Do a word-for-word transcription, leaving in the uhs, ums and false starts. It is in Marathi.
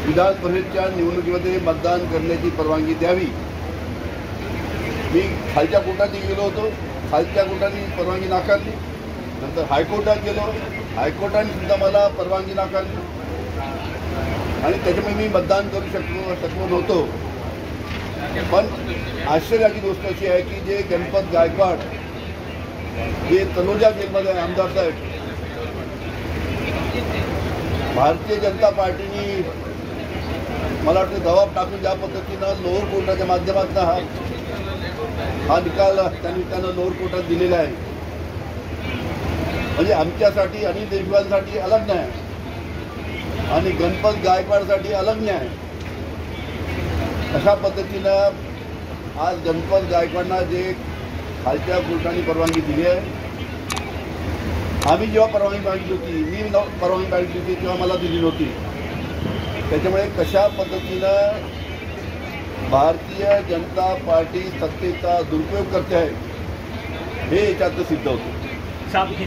विधान परिषदेच्या निवडणुकीमध्ये मतदान करण्याची परवानगी द्यावी। मी खालच्या कोर्टात गेलो होतो, खालच्या कोर्टाने परवानगी नाकारली। नंतर हायकोर्टात गेलो, हायकोर्टाने सुद्धा मला परवानगी नाकारली आणि त्याच्यामुळे मी मतदान करू शकलो शकलो नव्हतो। पण आश्चर्याची गोष्ट अशी आहे की जे गणपत गायकवाड जे तलोजा जेलमध्ये आमदार साहेब, भारतीय जनता पार्टीने मला वाटतं दबाव टाकून ज्या पद्धतीनं लोअर कोर्टाच्या माध्यमातून हा हा निकाल त्यांनी त्यांना लोअर कोर्टात दिलेला आहे, म्हणजे आमच्यासाठी अनिल देशवालसाठी अलग न्याय आणि गणपत गायकवाडसाठी अलग न्याय। अशा पद्धतीनं आज गणपत गायकवाडना जे खालच्या कोर्टाने परवानगी दिली आहे, आम्ही जेव्हा परवानगी मागितली होती, मी परवानगी मागितली होती तेव्हा मला दिली नव्हती। त्याच्यामुळे कशा पद्धतीनं भारतीय जनता पार्टी सत्तेचा दुरुपयोग करते आहे हे याच्यात सिद्ध होतं।